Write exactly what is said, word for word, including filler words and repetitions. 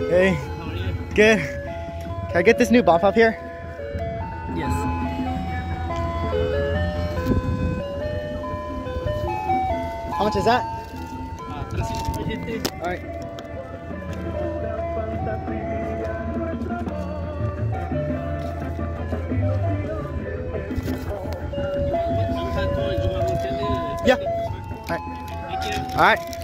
Hey. How are you? Good. Can I get this new bump up here? Yes. How much is that? Uh, trescientos veinte. Alright. Yeah. Alright. Thank you. Alright.